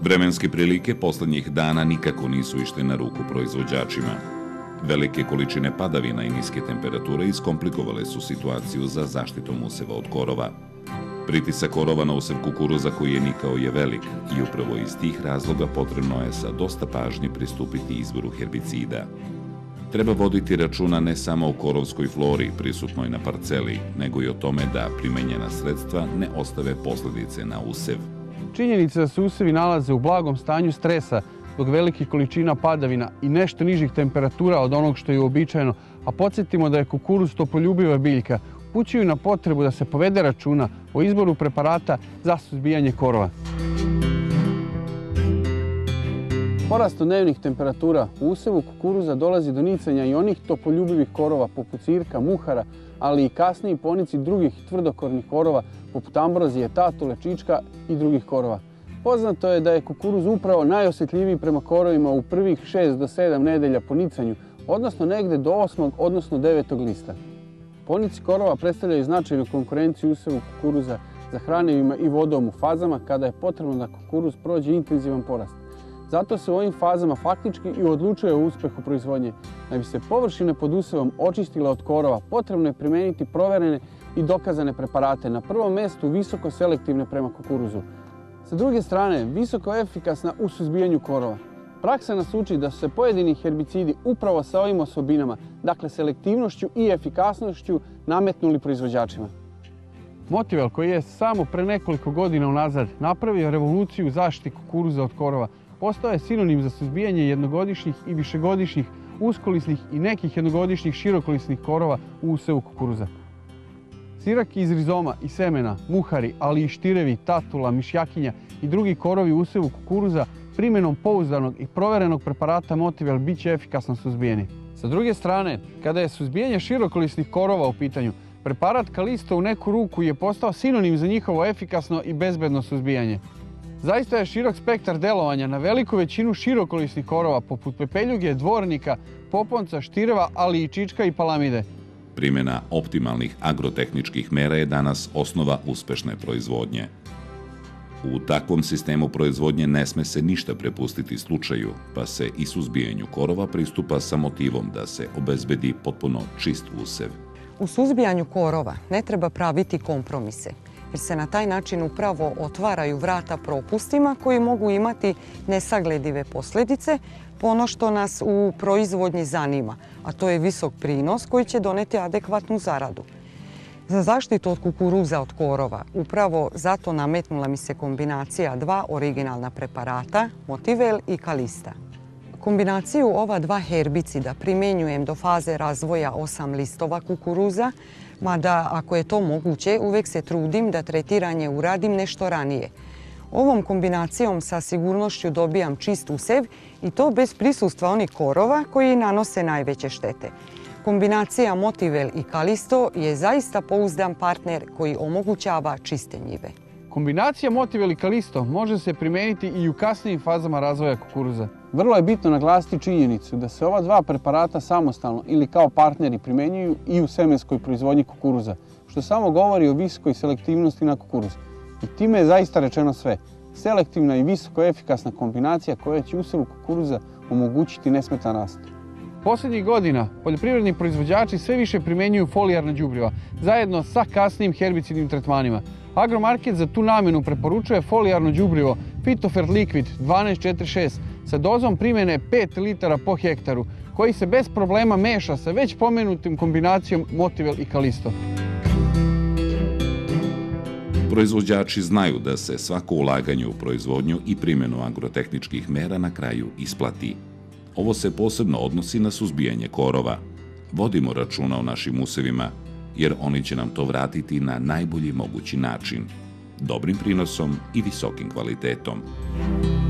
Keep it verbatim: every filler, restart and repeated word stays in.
Vremenske prilike poslednjih dana nikako nisu išle na ruku proizvođačima. Velike količine padavina i niske temperature iskomplikovale su situaciju za zaštitom useva od korova. Pritisak korova na usev kukuruza koji je nikao je velik i upravo iz tih razloga potrebno je sa dosta pažnje pristupiti izboru herbicida. Treba voditi računa ne samo o korovskoj flori prisutnoj na parceli, nego i o tome da primenjena sredstva ne ostave posledice na usev. Činjenica da se usevi nalaze u blagom stanju stresa zbog velikih količina padavina i nešto nižih temperatura od onog što je uobičajeno, a podsjetimo da je kukuruz topoljubiva biljka, upućuju na potrebu da se povede računa o izboru preparata za suzbijanje korova. Porastom dnevnih temperatura u usevu kukuruza dolazi do nicanja i onih topoljubivih korova poput cirka, muhara, ali i kasniji ponici drugih tvrdokornih korova poput ambrozije, tatule, čička i drugih korova. Poznato je da je kukuruz upravo najosjetljiviji prema korovima u prvih šest do sedam nedelja po nicanju, odnosno negde do osmog odnosno devetog lista. Ponici korova predstavljaju značajnu konkurenciju usevu kukuruza za hranivima i vodom u fazama kada je potrebno da kukuruz prođe intenzivan porast. Zato se u ovim fazama faktički i odlučuje o uspehu proizvodnje. Da bi se površine pod usevom očistile od korova, potrebno je primeniti proverene i dokazane preparate, na prvom mestu visoko selektivne prema kukuruzu. Sa druge strane, visoko efikasna u suzbijanju korova. Praksa nas uči da su se pojedini herbicidi upravo sa ovim osobinama, dakle selektivnošću i efikasnošću, nametnuli proizvođačima. Motivel, koji je samo pre nekoliko godina unazad napravio revoluciju u zaštiti kukuruza od korova, postao je sinonim za suzbijanje jednogodišnjih i višegodišnjih uskolisnih i nekih jednogodišnjih širokolisnih korova u usevu kukuruza. Siraki iz rizoma i semena, muhari, ali i štirevi, tatula, mišjakinja i drugi korovi u usevu kukuruza primjenom pouzdanog i proverenog preparata Motivel bit će efikasno suzbijeni. Sa druge strane, kada je suzbijanje širokolisnih korova u pitanju, preparat Kalisto u neku ruku je postao sinonim za njihovo efikasno i bezbedno suzbijanje. Zaista je širok spektar delovanja na veliku većinu širokolisnih korova poput pepeljuge, dvornika, poponca, štireva, ali i čička i palamide. Primjena optimalnih agrotehničkih mera je danas osnova uspešne proizvodnje. U takvom sistemu proizvodnje ne sme se ništa prepustiti slučaju, pa se i suzbijanju korova pristupa sa motivom da se obezbedi potpuno čist usev. U suzbijanju korova ne treba praviti kompromise, jer se na taj način upravo otvaraju vrata propustima koji mogu imati nesagledive posljedice po ono što nas u proizvodnji zanima, a to je visok prinos koji će doneti adekvatnu zaradu. Za zaštitu od kukuruza od korova upravo zato nametnula mi se kombinacija dva originalna preparata, Motivel i Kalista. Kombinaciju ova dva herbicida primjenjujem do faze razvoja osam listova kukuruza, mada ako je to moguće, uvek se trudim da tretiranje uradim nešto ranije. Ovom kombinacijom sa sigurnošću dobijam čist usev i to bez prisustva onih korova koji nanose najveće štete. Kombinacija Motivel i Kalisto je zaista pouzdan partner koji omogućava čiste njive. Kombinacija Motivel i Kalisto može se primeniti i u kasnijim fazama razvoja kukuruza. Vrlo je bitno naglasiti činjenicu da se ova dva preparata samostalno ili kao partneri primenjuju i u semenskoj proizvodnji kukuruza, što samo govori o visokoj selektivnosti na kukuruz. I time je zaista rečeno sve. Selektivna i visoko efikasna kombinacija koja će usevu kukuruza omogućiti nesmetan rast. Posljednjih godina poljoprivredni proizvođači sve više primenjuju folijarna đubriva, zajedno sa kasnijim herbicidnim tretmanima. Agromarket za tu namjenu preporučuje folijarno đubrivo Fitofert Liquid dvanaest četrdeset šest sa dozom primjene pet litara po hektaru, koji se bez problema meša sa već pomenutim kombinacijom Motivel i Kalisto. Proizvođači znaju da se svako ulaganje u proizvodnju i primjenu agrotehničkih mera na kraju isplati. Ovo se posebno odnosi na suzbijanje korova. Vodimo računa o našim usevima, jer oni će nam to vratiti na najbolji mogući način, dobrim prinosom i visokim kvalitetom.